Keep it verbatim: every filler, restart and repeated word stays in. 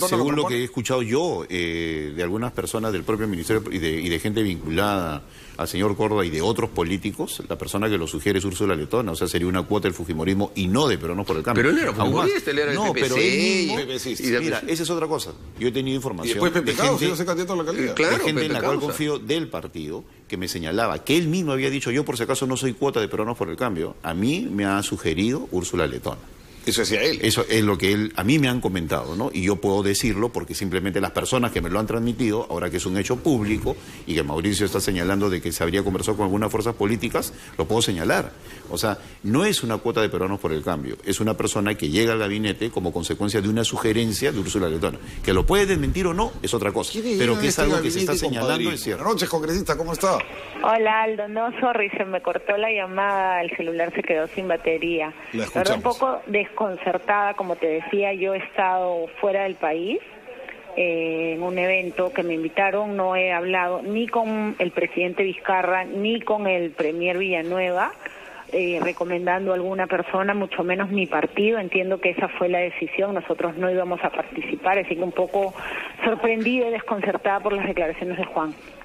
Según lo que he escuchado yo, eh, de algunas personas del propio ministerio y de, y de gente vinculada al señor Córdoba y de otros políticos, la persona que lo sugiere es Úrsula Letona, o sea, sería una cuota del fujimorismo y no de Peruanos por el Cambio. Pero él era fujimorista, él era del no, P P C. pero él mismo, P P C, sí, mira, esa es otra cosa. Yo he tenido información y después Pepe de Causa, gente, yo candidato a la alcaldía. Claro, de gente Pepe en la cual Causa. confío del partido, que me señalaba que él mismo había dicho, yo por si acaso no soy cuota de Peruanos por el Cambio. A mí me ha sugerido Úrsula Letona. Eso decía él. Eso es lo que él, a mí me han comentado, ¿no? Y yo puedo decirlo porque simplemente las personas que me lo han transmitido, ahora que es un hecho público y que Mauricio está señalando de que se habría conversado con algunas fuerzas políticas, lo puedo señalar. O sea, no es una cuota de Peruanos por el Cambio, es una persona que llega al gabinete como consecuencia de una sugerencia de Úrsula Letona. Que lo puede desmentir o no, es otra cosa. Pero que es este algo que se está gabinete, señalando, compadrito? es cierto. Buenas noches, congresista, ¿cómo está? Hola Aldo, no, sorry, se me cortó la llamada, el celular se quedó sin batería. La Pero un escuchamos. poco desconcertada, como te decía, yo he estado fuera del país eh, en un evento que me invitaron, no he hablado ni con el presidente Vizcarra ni con el premier Villanueva, eh, recomendando a alguna persona, mucho menos mi partido. Entiendo que esa fue la decisión, nosotros no íbamos a participar, así que un poco sorprendida y desconcertada por las declaraciones de Juan.